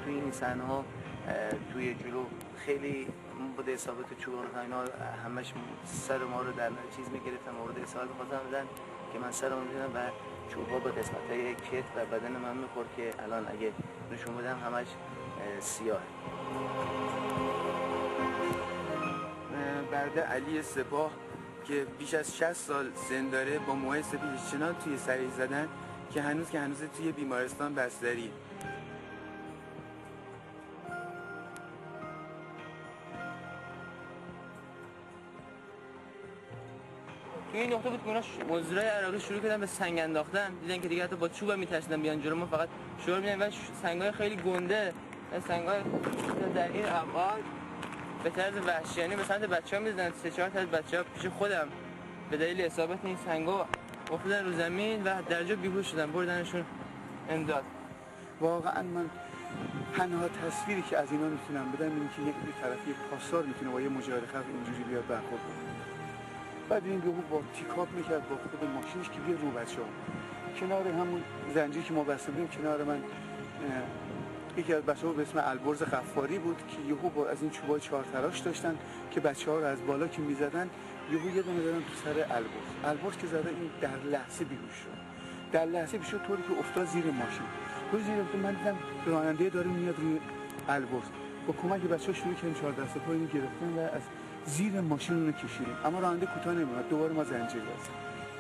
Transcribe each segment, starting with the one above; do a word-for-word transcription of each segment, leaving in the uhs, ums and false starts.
توی این صحنه ها توی جلو خیلی بوده ثابت چوبان اینا همش سر ما رو در چیز میگرفتن، مورد اصابت خواستم بدن که من سرم میدونم و چوبا به قسمت های کتف و بدن من میخورد که الان اگه نشون بدم همش سیاه. برده علی سپاه که بیش از شصت سال سن داره با موهای سفید چنان توی سرش زدن که هنوز که هنوز توی بیمارستان بستری. توی این نقطه بود که اونا مزدورای عراقی شروع کردن به سنگ انداختن، دیدن که دیگه حتی با چوب میترسیدن بیان جلو، ما فقط شور میدن و سنگای خیلی گنده، سنگای در این ابعاد به طرز وحشیانه به سمت بچه‌ها میزدن. سه چهار تا از بچه‌ها پیش خودم به دلیل اصابت این سنگا افتادن رو زمین و در جا بیهوش شدن، بردنشون امداد. واقعا من تنها تصویری که از اینا میتونم بدم اینه که یک طرف یک پاسدار میتونه با یه مجاهد خلق اینجوری بیاد برخورد کنه. بعد این یهو با پیکاپ میکرد با خود ماشینش که بیا رو بچه‌ها. کنار همون زنجیری که ما بسته بودیم کنار من یکی از بچه‌ها به اسم البرز غفاری بود که یهو با از این چوبای چهار تراش داشتن که بچه‌ها رو از بالا که میزدن یهو یه دونه زدن تو سر البرز. البرز که زده این در لحظه بیهوش شد. در لحظه بیهوش شد طوری که افتاد زیر ماشین. تو زیر افتاد من دیدم راننده داره میاد روی البرز. با کمک بچه‌ها شروع کردیم چهار دسته پای اینو گرفتن و از زیر ماشین رو کشیدیم، اما راننده کوتاه نمی‌اومد، دوباره ما زنجیر بستیم.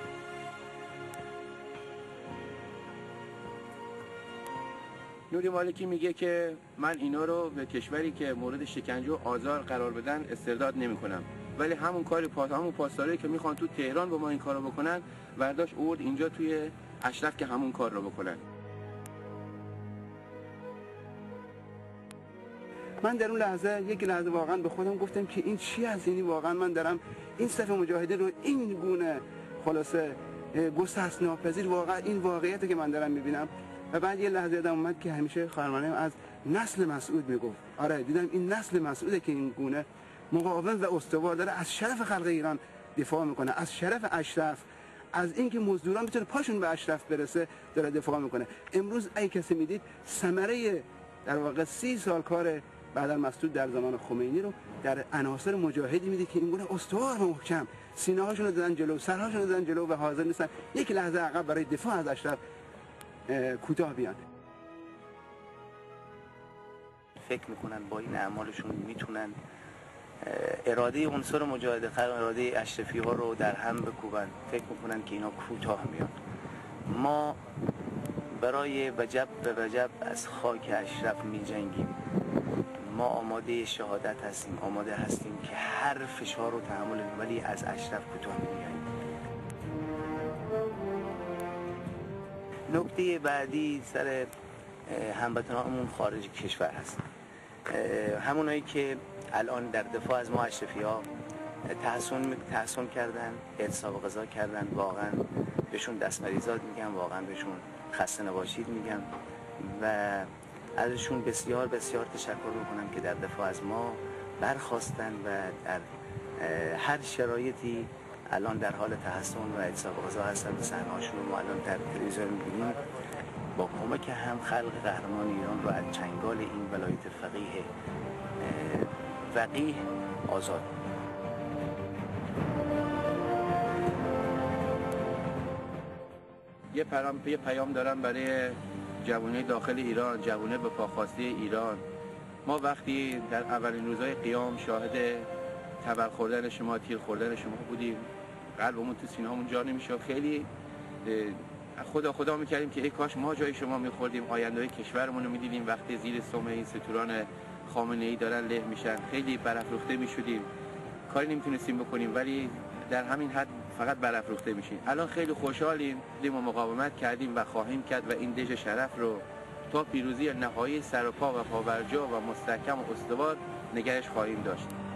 نوری مالکی میگه که من اینا رو به کشوری که مورد شکنجه و آزار قرار بدن استرداد نمی‌کنم، ولی همون کاری پاس همون پاسدارایی که میخوان تو تهران با ما این کارو بکنن برداشت آورد اینجا توی اشرف که همون کار رو بکنن. من در اون لحظه یک لحظه واقعا به خودم گفتم که این چی از اینی، واقعا من دارم این صف مجاهدین رو این گونه خلاصه گسست ناپذیر، واقعا این واقعیتی که من دارم میبینم. و بعد یه لحظه یادم اومد که همیشه خواهرمانم از نسل مسعود میگفت. آره دیدم این نسل مسعوده که این گونه مقاوم و استوار داره از شرف خلق ایران دفاع میکنه، از شرف اشرف، از اینکه مزدوران بتونه پاشون به اشرف برسه داره دفاع میکنه. امروز ای کسی میدید ثمره در واقع سی سال کار بعد از مسعود در زمان خمینی رو در عناصر مجاهدی میده که این گونه استوار و محکم سینه هاشون رو دادن جلو، سرهاشون رو دادن جلو و حاضر نیستن یک لحظه عقب برای دفاع از اشرف کوتاه بیان. فکر میکنن با این اعمالشون میتونن اراده عنصر مجاهد خلق، اراده اشرفی ها رو در هم بکوبن. فکر میکنن که اینا کوتاه میان. ما برای وجب به وجب از خاک اشرف میجنگیم. ما آماده شهادت هستیم، آماده هستیم که هر فشار رو تحمل کنیم، ولی از اشرف کوتاه نمیاییم. نکته بعدی سر هموطنانمون خارج کشور هست. همونایی که الان در دفاع از ما اشرفی ها تحسن تحسن کردن، اعتصاب غذا کردن، واقعا بهشون دستمریزات میگم، واقعا بهشون خسته نباشید میگم و ازشون بسیار بسیار تشکر میکنم که در دفاع از ما برخواستن و در هر شرایطی الان در حال تحسن و اعتصاب غذا هستن و صحنه‌هاشون رو ما الان در تلویزیون می‌بینیم. با کمک هم خلق قهرمان ایران رو از چنگال این ولایت فقیه وقیح آزاد. یه پیام یه پیام دارم برای جوانای داخل ایران، جوانای به پاخواسته ایران. ما وقتی در اولین روزهای قیام شاهد تبر خوردن شما، تیر خوردن شما بودیم، قلبمون تو سینه‌مون جا نمیشه. خیلی خدا خدا میکردیم که ای کاش ما جای شما میخوردیم، آینده کشورمون رو میدیدیم. وقتی زیر سم این ستوران خامنه‌ای دارن له میشن خیلی برافروخته میشدیم، کاری نمیتونستیم بکنیم، ولی در همین حد فقط برافروخته میشیم. الان خیلی خوشحالیم، دیدیم و مقاومت کردیم و خواهیم کرد و این دژ شرف رو تا پیروزی نهایی سر و پا و پاورجا و مستحکم و استوار نگهش خواهیم داشت.